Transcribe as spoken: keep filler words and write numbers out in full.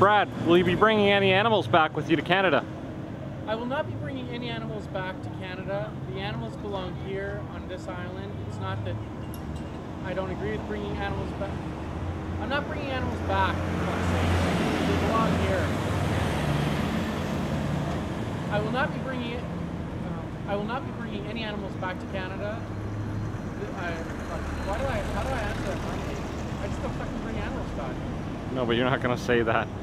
Brad, will you be bringing any animals back with you to Canada? I will not be bringing any animals back to Canada. The animals belong here on this island. It's not that I don't agree with bringing animals back. I'm not bringing animals back, for fuck's sake. They belong here. I will not be bringing it. Uh, I will not be bringing any animals back to Canada. I, why do I? How do I answer that normally? I just don't fucking bring animals back. No, but you're not gonna say that.